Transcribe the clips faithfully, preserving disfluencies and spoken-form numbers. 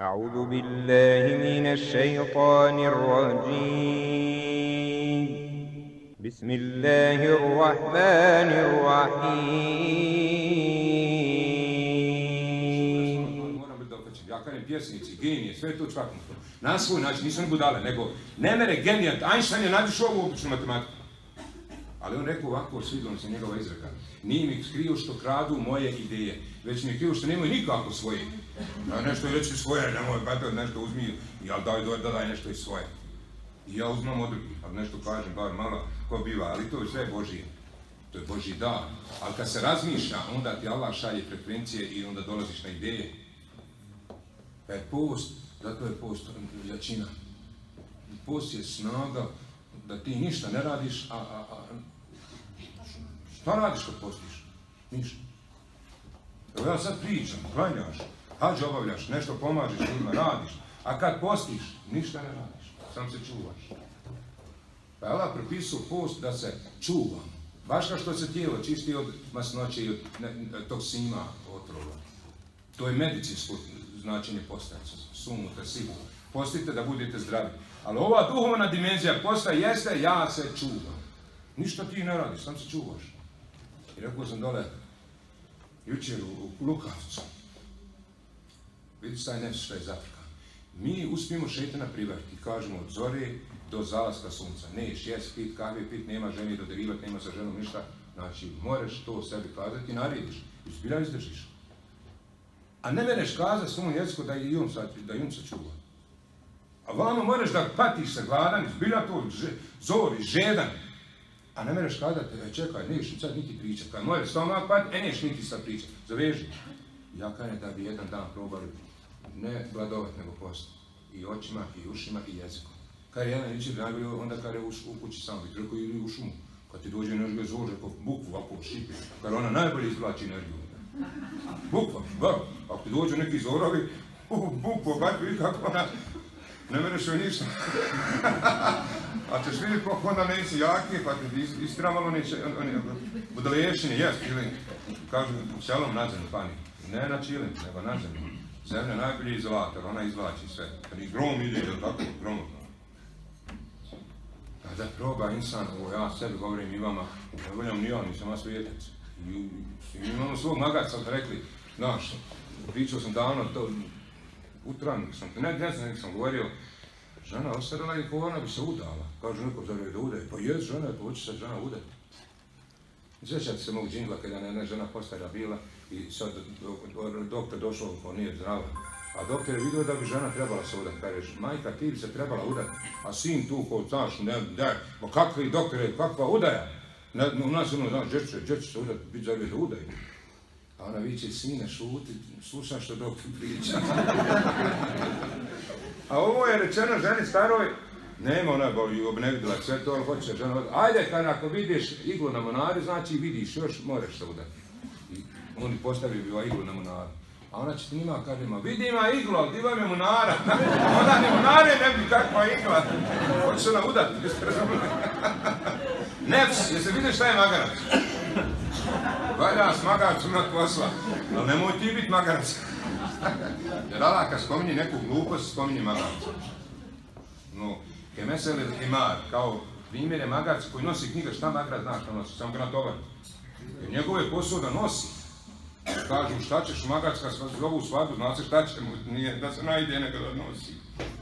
أعوذ بالله من الشيطان الرجيم بسم الله الرحمن الرحيم. Moram biti dokačen. Ja kažem pjesnici, genije, sve to čvakno. Na svoj način, nisu oni budale, nego ne mere genijat. Einstein je nadišao ovu običnu matematiku. Ali on rekao ovako, svidilo se njegova izreka. Nije mi krivo što kradu moje ideje, već mi je krivo što nemaju nikako svoje. Da nešto reći svoje, nemoj, pa nešto uzmi, jel daj, daj, daj nešto iz svoje. I ja uzmem od drugih, ali nešto kažem, bar malo ko biva, ali to je sve Božije. To je Božji dar. Ali kad se razmišlja, onda ti Allah šalje frekvencije i onda dolaziš na ideje. Pa je post, zato je post jačina. Post je snaga da ti ništa ne radiš, a, a, a šta radiš kad postiš? Ništa. Evo ja sad pričam, klanjaš, hađ obavljaš, nešto pomažeš ljudima, radiš, a kad postiš, ništa ne radiš, sam se čuvaš. Pa je Allah propisao post da se čuva, baš kao što se tijelo čisti od masnoće i od toksina, otrova. To je medicinsko značenje postajca, sumuta, sibu. Postite da budete zdravi. Ali ova duhovna dimenzija posta jeste ja se čuvam. Ništa ti ne radiš, sam se čuvaš. I rekao sam dole, jučer u Lukavcu, vidiš taj nefs što je zatrkan. Mi uspijemo šetana privariti, kažemo od zore do zalaska sunca. Neš, jes, pit, kahve, pit, nema ženi dodirivati, nema sa ženom ništa. Znači, moraš to sebi kazati i narediš. I zbilja izdržiš. A ne mereš kazati svom jeziku da i on se čuva. A vamo moraš da patiš se gladan, zbilja to zori, žedan. A ne mereš kazati, e, čekaj, neš sad niti pričat. Kad moraš stomak pati, e neš niti sad pričat. Zaveži. Ja kažem da bi jedan dan probali ne gladovat, nego post. I očima, i ušima, i jezikom. Kad je jedan jučer najbolje, onda kad je u, u kući sam biti, rekao ili u šumu. Kad ti dođe energija zože, kao bukvu, ovako šipi. Kad ona najbolje izvlači energiju. Bukva, bak. Ako ti dođe neki zorovi, bukvu, bak, vidi kako ona... Ne mereš joj ništa. A ćeš vidjeti koliko onda nisi jaki, pa ti istina malo neće, budalešine, jest, ili, kažu, selom na zemlju pani. Ne na čilim, nego na zemlju. Zemlja najbolji izolator, ona izvlači sve. Kad i grom ide, ili tako, gromotno. Kada proba insan, ovo ja sebi govorim i vama, ne voljam ni ja, nisam vas svijetac. I imamo svog magarca, rekli, znaš, pričao sam davno, to, utranik sam, ne, ne znam, nek sam govorio, žena ostarila i ona bi se udala. Kažu neko zove da udaje, pa jes žena, pa hoće se žena udati. Sjećate se mog džingla kada je jedna žena postara bila i sad doktor došao ko nije zdrava. A doktor je vidio da bi žena trebala se udati. Kaže, majka ti bi se trebala udati, a sin tu ko znaš, ne, ne, ma kakvi doktore, kakva udaja. Ne, u nas ono, znaš, dječe, dječe se udati, biti zove da udaju. A ona viće, sine, šuti, slušam što doktor priča. A ovo je rečeno ženi staroj, nema ona obnevidila sve to, ali hoće žena odati. Ajde, kada ako vidiš iglu na monari, znači vidiš, još moraš se udati. I oni postavili bi iglu na monaru. A ona će ti njima kaže, ma vidi ima iglu, ali di vam je monara. Onda ni monare ne bi kakva igla. Hoće se ona udati. Nefs, jesi vidiš šta je magarac? Valja s magaracom imat posla, ali nemoj ti biti magarac. Jer Allah kad spominje neku glupost, spominje magarca. No, kemesel il himar, kao primjer je magarca koji nosi knjiga, šta magarac zna šta nosi, samo ga na tovar. Jer njegov je posao da nosi. Kažu šta ćeš magarac kad se zovu svadbu, zna se šta će mu, nije da se najde nego da nosi.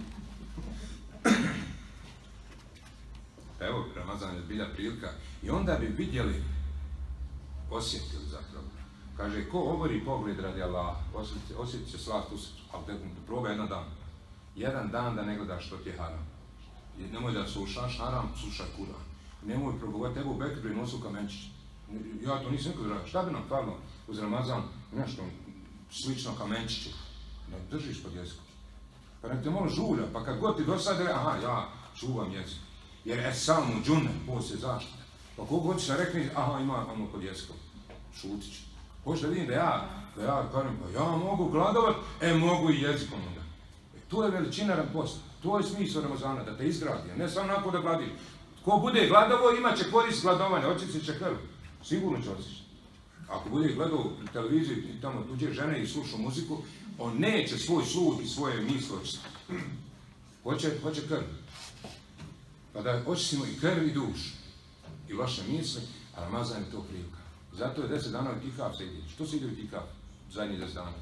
Evo, Ramazan je zbilja prilika. I onda bi vidjeli, osjetili zapravo. Kaže, ko obori pogled radi Allah, osjetit će slast u srcu, ali te probaj jedan dan. Jedan dan da ne gledaš što ti je haram. Nemoj da slušaš haram, slušaj Kur'an. Nemoj progovoriti, evo u Bekr prinosu kamenčić. Ja to nisam nikad radio. Šta bi nam falno uz Ramazan nešto slično kamenčiću? Ne držiš pod jezikom. Pa nek te malo žulja, pa kad god ti dosade, aha, ja čuvam jezik. Jer je samo džune, poslije zaštite. Pa kogod će rekli, aha, ima ono pod jezikom. Šutit ću. Hoće da vidim da ja, da ja kažem, pa ja mogu gladovat, e mogu i jezikom onda. E, to je veličina posta. To je smisao Ramazana, da te izgradi, a ne samo nakon da gladi. Ko bude gladovo, imat će korist gladovanja, očistit će krv. Sigurno će očistiti. Ako bude gledao televiziju i tamo tuđe žene i slušao muziku, On neće svoj sud i svoje misli očistiti. Hoće, hoće krv. Pa da očistimo i krv i dušu. I loše misli, a Ramazan je to prilika. Zato je deset dana itikaf se ide. Što se ide u itikaf? Zadnji deset dana.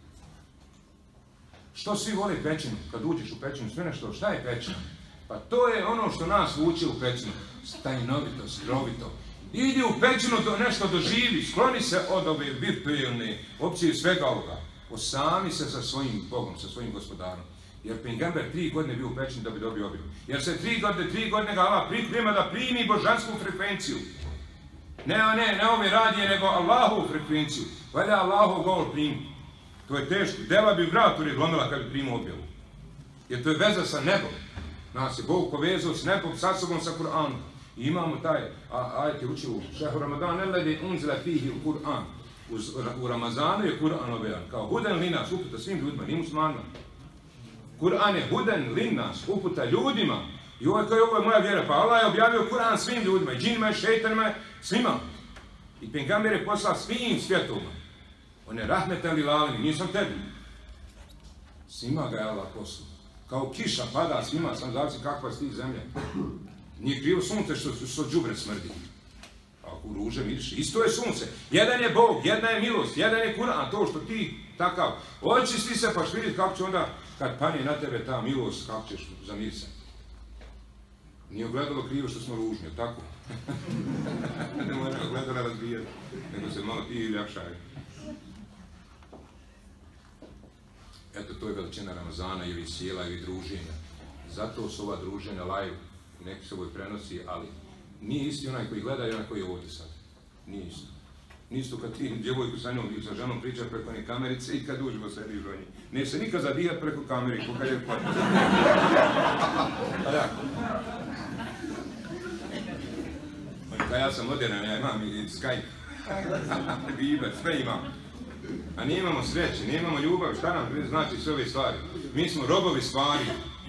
Što svi vole pećinu? Kad uđeš u pećinu, sve nešto, šta je pećina? Pa to je ono što nas vuče u pećinu. Tajnovito, skrovito. Idi u pećinu, do, nešto doživi, skloni se od ove virtualne opcije svega ovoga. Osami se sa svojim Bogom, sa svojim gospodarom. Jer Pejgamber tri godine bio u pećini da bi dobio obilje. Jer se tri godine, tri godine ga Allah priprema da primi božansku frekvenciju. Ne, ne, ne ove radije, nego Allahovu frekvenciju. Valja Allahov govor primi. To je teško. Deva bi vrat uredlomila kad bi primio objavu. Jer to je veza sa nebom. Nas je Bog povezao s nebom, sa sobom, sa Kur'anom. I imamo taj, ajet je učio u šehru Ramadan, eledi unzila fihi u Kur'an. U Ramazanu je Kur'an objavan. Kao huden linas, uputa svim ljudima, ni muslimanima. Kur'an je huden linas, uputa ljudima. I ovo je kao ovo je moja vjera. Pa Allah je objavio Kur'an svim ljudima, i džinima, i šeitanima, svima. I Pejgamber je poslao svim svjetovima. On je rahmet lil alemin, nisam tebi. Svima ga je Allah poslao. Kao kiša pada svima, sam zavisi kakva je stih zemlja. Nije krivo sunce što, što đubre smrdi. Ako ruže miriše, isto je sunce. Jedan je Bog, jedna je milost, jedan je Kur'an, to što ti takav. Očisti se pa ćeš vidjeti kako će onda, kad pane na tebe ta milost, kako ćeš zamirisati. Nije ogledalo krivo što smo ružni, tako? Ne mora ogledala razbijati, nego se malo ti ljepšaju. Eto, to je veličina Ramazana ili sjela ili druženja. Zato su ova druženja live, neki se ovo prenosi, ali nije isti onaj koji gleda i onaj koji je ovdje sad. Nije isto. Nije isto kad ti djevojku sa njom i sa ženom pričaš preko one kamerice i kad uđemo se rižu o njih. Neće se nikad zadijat preko kameri, ko kad je kod. Pa da. Kad ja sam moderan, ja imam i Skype. Viber, sve imam. A nije imamo sreće, nije imamo ljubav, šta nam znači sve ove stvari? Mi smo robovi stvari.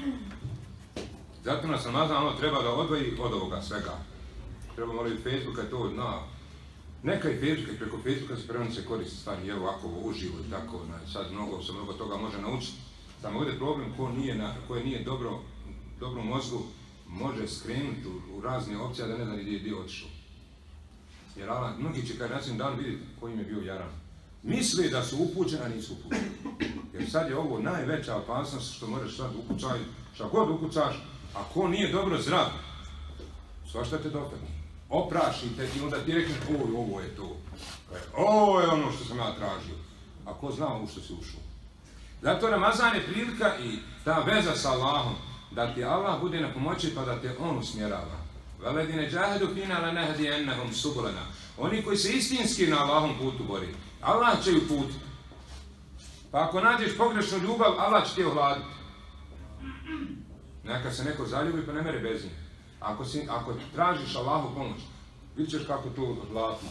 Zato nas Ramazan ono treba da odvoji od ovoga svega. Treba morati Facebooka to na... Neka i Facebooka i preko Facebooka se prema se koristi stvari, evo ovako uživo i tako, sad mnogo se mnogo toga može naučiti. Samo ovdje je problem ko nije, na, koje nije dobro, dobro u mozgu, može skrenuti u, u razne opcije, a da ne zna gdje je otišao. Jer Allah, mnogi će kad nasim dan vidjeti kojim je bio jaran. Misli da su upućeni, a nisu upućeni. Jer sad je ovo najveća opasnost što možeš sad ukucaj, šta god ukucaš, a ko nije dobro zdrav, svašta te dopadne. Oprašite i onda ti rekneš, oj, ovo je to. Ovo je ono što sam ja tražio. A ko zna u što si ušao. Zato Ramazan je prilika i ta veza sa Allahom, da ti Allah bude na pomoći pa da te on usmjerava. Veledine džahedu fina la nehdijennahum subulana. Oni koji se istinski na Allahom putu bori, Allah će ju putiti. Pa ako nađeš pogrešnu ljubav, Allah će ti ohladiti. Neka se neko zaljubi pa ne mere bez nje. Ako, si, ako tražiš Allahu pomoć, vidit ćeš kako to zlatno.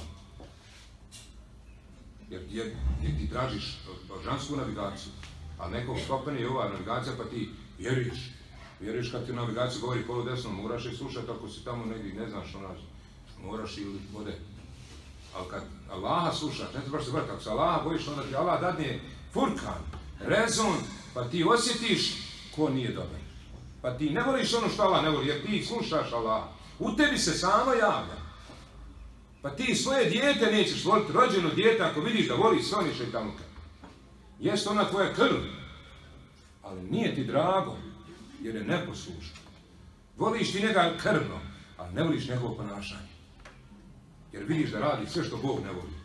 Jer, jer, jer ti tražiš božansku navigaciju, a nekog stopane je ova navigacija pa ti vjeruješ. Vjeruješ kad ti u navigaciji govori polu desno, moraš je slušati ako si tamo negdje ne znaš što nađe. Moraš ili vode. Ali kad Allaha slušaš, ne trebaš se vrati, ako se Allaha bojiš, onda ti Allah dadne furkan, rezon, pa ti osjetiš ko nije dobar. Pa ti ne voliš ono što Allah ne voli, jer ti slušaš Allah. U tebi se samo javlja. Pa ti svoje dijete nećeš voliti, rođeno dijete, ako vidiš da voli sve oni šeitanluka. Jeste ona tvoja krv, ali nije ti drago, jer je neposlušan. Voliš ti njega krvno, ali ne voliš njegovo ponašanje. Jer vidiš da radi sve što Bog ne voli.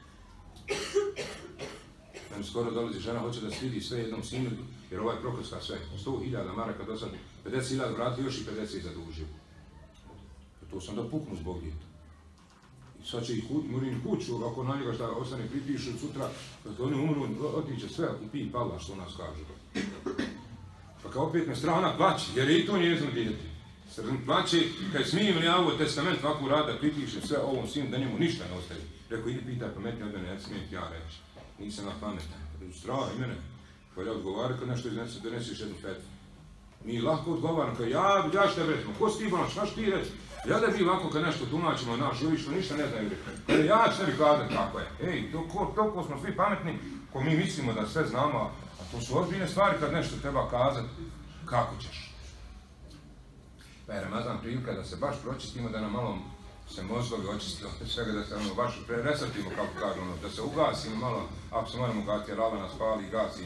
Meni skoro dolazi žena, hoće da svidi sve jednom sinu, jer ovaj prokoska sve. sto hiljada maraka do sad, pedeset hiljada vrati, još i pedeset zadužio. To sam da puknu zbog djeta. I sad će ih morim kuću, ako na njega šta ostane pripišu sutra, kad oni umru, otiće sve u pi pala, što nas kažu. Pa kao opet me strana plaće, jer je i to njezno djete. Srdan plaće, kad smijem li ovo testament ovako rada, pripišem sve ovom sinu, da njemu ništa ne ostaje. Rekao, idi pitaj pametnije od mene, ja smijem ti ja reći. Nisam na pametan. Strah i mene. Pa ja odgovaram kad nešto iznese, donesiš jednu fetvu. Mi lahko odgovaram, kao ja, ja što recimo, ko si ti bonač, šta što ti reći? Ja da bi ovako kad nešto tumačimo naš ljudi što ništa ne znaju reći. Ja ću ne bi kazati kako je. Ej, toliko smo svi pametni, ko mi mislimo da sve znamo, A to su ozbiljne stvari kad nešto treba kazati, kako ćeš. Pa je Ramazan prilika da se baš pročistimo, da nam malo se mozgovi očistimo, svega da se ono baš resetimo, kako kažu, ono, da se ugasimo malo, ako se moramo gati, jer Allah nas pali i gasi.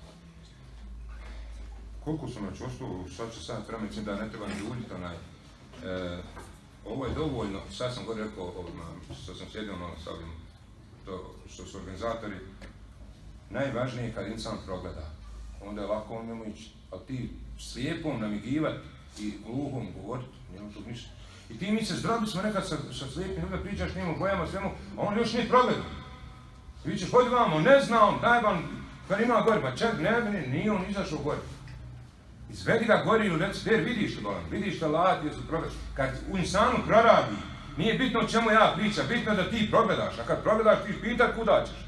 Koliko sam već ostao, sad će sad treba, mislim da ne treba ni uljiti onaj. E, ovo je dovoljno, sad sam gore rekao ovima, što sam sjedio malo s ovim, to što su organizatori, najvažnije je kad insan progleda, onda je lako on njemu ići, ali ti slijepom namigivati i gluhom govoriti, nema tu ništa. I ti mi se zdravi smo nekad sa, sa slijepim ljudima pričaš njemu, bojama, svemu, a on još nije progledao. Vi ćeš hodi vamo, ne zna on, daj vam, kad ima gore, pa čak ne, ne, nije on izašao gore. Izvedi ga gori ili reci, der vidiš li bolan, vidiš li lati, jesu progledali. Kad u insanu proradi, nije bitno o čemu ja pričam, bitno je da ti progledaš, a kad progledaš ti pitat kuda ćeš.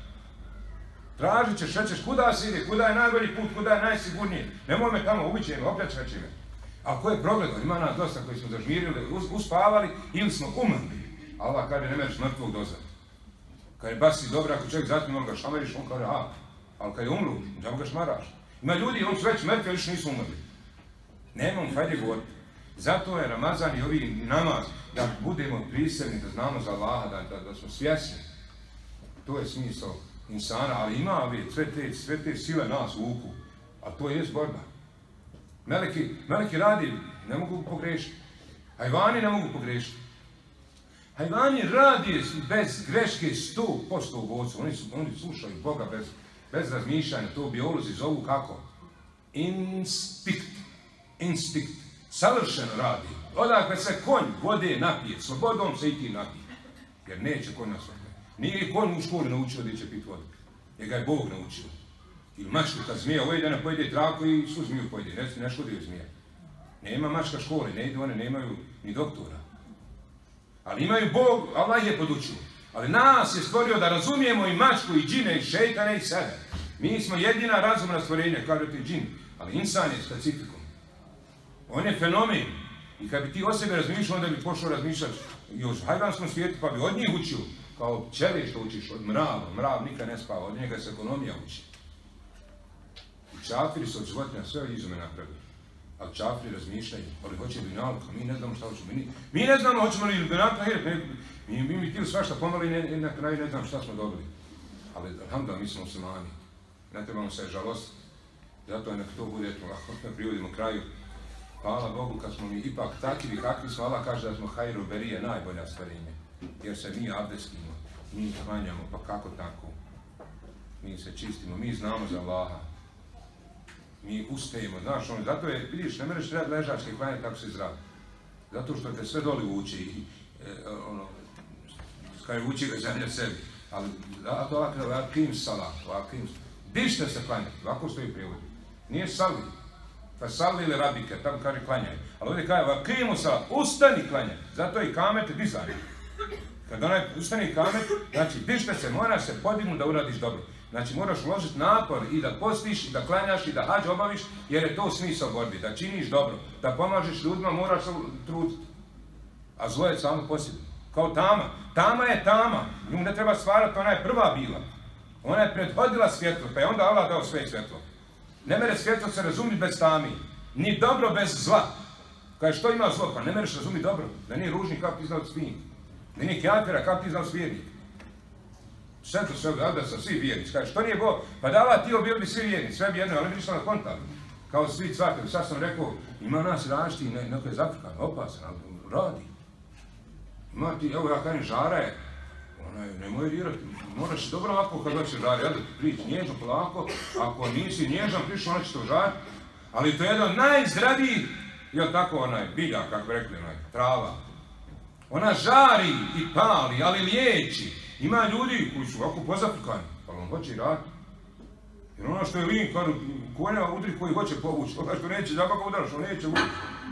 Tražit ćeš, rećeš kuda se ide, kuda je najbolji put, kuda je najsigurnije. Nemoj me tamo ubiće me, opljačat će me. A ko je progledao? Ima nas dosta koji smo zažmirili, uspavali ili smo umrli. Allah kaže ne mereš mrtvog dozvati. Kad je baš si dobro, ako čovjek zatim on ga šamariš, on kaže a. Ali kad je umru, da ga šmaraš. Ima ljudi, oni su već mrtvi, ali još nisu umrli. Nemamo fajde govoriti. Zato je Ramazan i ovi namaz, da budemo prisebni, da znamo za Allaha, da, da, da smo svjesni. To je smisao insana, ali ima ovi, sve te, sve te sile nas vuku. A to je borba. Meleki, meleki radi, ne mogu pogrešiti. Hajvani ne mogu pogrešiti. Hajvani radi bez greške sto posto u bocu. Oni, su, oni slušaju Boga bez, bez razmišljanja. To biolozi zovu kako? Instinkt. Instinkt. Savršeno radi. Odakle se konj vode napije, slobodom se i ti napije. Jer neće konj nas vode. Nije konj u školi naučio da će piti vodu. Jer ga je Bog naučio. Ili mačku kad zmija ujede, ne pojede travku i svu zmiju pojede. Ne, ne škodiju zmije. Nema mačka škole, ne idu one, nemaju ni doktora. Ali imaju Bog, Allah je podučio. Ali nas je stvorio da razumijemo i mačku, i džine, i šeitane, i sebe. Mi smo jedina razumna stvorenja, kažu ti džin. Ali insan je specifikum. On je fenomen. I kad bi ti o sebi razmišljao, onda bi pošao razmišljati i o hajvanskom svijetu, pa bi od njih učio. Kao čeli što učiš, od mrava. Mrav nikad ne spava, od njega se ekonomija uči. I čafiri su od životinja sve izume napravili. Ali čafiri razmišljaju, ali hoće dunjaluk, a mi ne znamo šta hoćemo. Mi, mi ne znamo hoćemo li dunjaluk, mi, mi bi htjeli svašta pomali i na kraju ne znam šta smo dobili. Ali alhamdulillah, mi smo muslimani. Ne trebamo se žalostiti. Zato je nek to bude, ako ne privodimo kraju. Hvala Bogu kad smo mi ipak takvi kakvi smo, Allah kaže da smo hajru berije, najbolja stvarenja. Jer se mi abdestimo, mi klanjamo, pa kako tako? Mi se čistimo, mi znamo za Allaha. Mi ustajemo, znaš, ono, zato je, vidiš, ne mereš ležačke klanjati tako si zdrav. Zato što te sve doli uči i, e, ono, kaj uči ga zemlja sebi. Ali, a to ovako, vakim salat, vakim, dište se klanjati, ovako stoji prijevod. Nije salvi, pa salvi ili rabike, tamo kaže klanjaj. Ali ovdje kaže, vakim salat, ustani klanjaj, zato i kamet dizanje. Kad onaj ustani kamet, znači, dište se, moraš se podignuti da uradiš dobro. Znači moraš uložiti napor i da postiš, i da klanjaš, i da hađ obaviš, jer je to smisao borbi, da činiš dobro, da pomažeš ljudima, moraš se truditi. A zlo je samo po sebi. Kao tama. Tama je tama. Nju ne treba stvarati, ona je prva bila. Ona je prethodila svjetlo, pa je onda Allah dao sve svjetlo. Ne mere svjetlo se razumiti bez tami. Ni dobro bez zla. Kaže, što ima zlo? Pa ne mereš razumiti dobro. Da nije ružnik kako ti znao svijet. Da nije kjafira kako ti znao svijetnik. Sve to sve, da su svi vjernici. Kaže, što nije Bog? Pa da Allah tio bili bi svi vjernici, sve bi jedno, ali bi išlo na kontakt. Kao svi cvakali. Sad sam rekao, ima nas različiti, ne, neko je zafrikan, opasan, ali radi. Ima ti, evo ja kažem, žara je, onaj, nemoj dirati, moraš dobro ovako kad doći žara, jel, prići nježno, polako, ako nisi nježan, prišao, ona će to žariti. Ali to je jedan najzdraviji, jel tako, onaj, bilja, kako bi rekli, onaj, trava. Ona žari i pali, ali liječi. Ima ljudi koji su ovako pozafrikani, ali on hoće i raditi. Jer ono što je lin, kada konja udri koji hoće povući, ono što neće, da kako udaraš, on neće vući.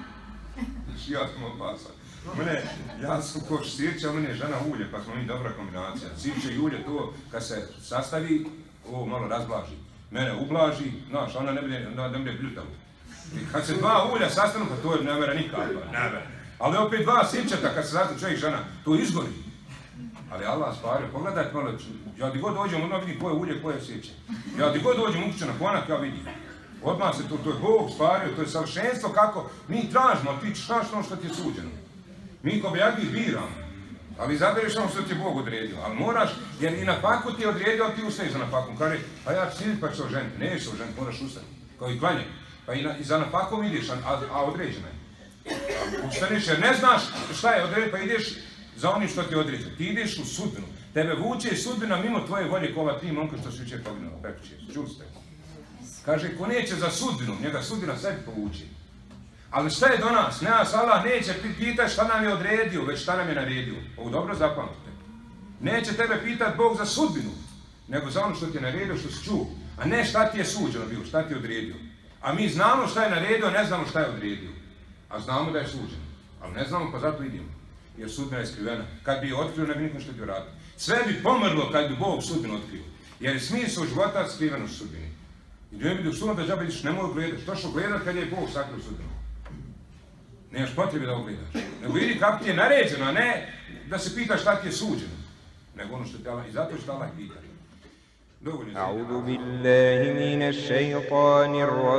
Ja sam opasan. Mene, ja sam ko sirća, a mene je žena ulje, pa smo mi dobra kombinacija. Sirće i ulje, to kad se sastavi, ovo malo razblaži. Mene ublaži, znaš, ona ne bude, ne bude bljutavo. I kad se dva ulja sastanu, pa to je ne vera nikad, ne vera. Ali opet dva sirćata, kad se sastavi čovjek žena, to izgori. Ali Allah spario, pogledajte malo, ja di god dođem, odmah vidim koje ulje, koje sjeće. Ja di god dođem ukuće na konak, ja vidim. Odmah se to, to je Bog spario, to je savršenstvo kako mi tražimo, a ti znaš ono što ti je suđeno. Mi ko bjagi biramo, ali izabereš ono što ti je Bog odredio. Ali moraš, jer i na faku ti je odredio, ali ti ustaješ za na faku. Kaže, pa ja ću siditi pa ću se oženiti. Nećeš se oženiti, moraš ustati. Kao i klanje. Pa i, na, i za na fakom ideš, a, a određena je. Ustaneš jer ne znaš šta je određeno, pa ideš za onim što ti je određeno. Ti ideš u sudbinu. Tebe vuče sudbina mimo tvoje volje, ko ova tri momka što su jučer poginula, prekuće. Čuli ste? Kaže, ko neće za sudbinu, njega sudbina sebi povuče. Ali šta je do nas? Ne, nas Allah neće pitati šta nam je odredio, već šta nam je naredio. Ovo dobro zapamtite. Neće tebe pitati Bog za sudbinu, nego za ono što ti je naredio, što si čuo. A ne šta ti je suđeno bilo, šta ti je odredio. A mi znamo šta je naredio, ne znamo šta je odredio. A znamo da je suđeno. Ali ne znamo, pa zato idemo. Jer sudbina je skrivena. Kad bi je otkrio, ne bi nikom što ti uraditi. Sve bi pomrlo kad bi Bog sudbinu otkrio. Jer je smisao života skriven u sudbini. I ne bi sudbinu da džaba vidiš, ne mogu gledati. Što što gledat kad je Bog sakrio sudbinu? Nemaš potrebe da ogledaš. Nego vidi kako ti je naređeno, a ne da se pitaš šta ti je suđeno. Nego ono što ti Allah, i zato što Allah pita. أعوذ بالله من الشيطان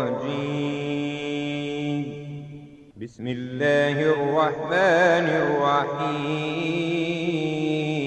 الرجيم بسم الله الرحمن الرحيم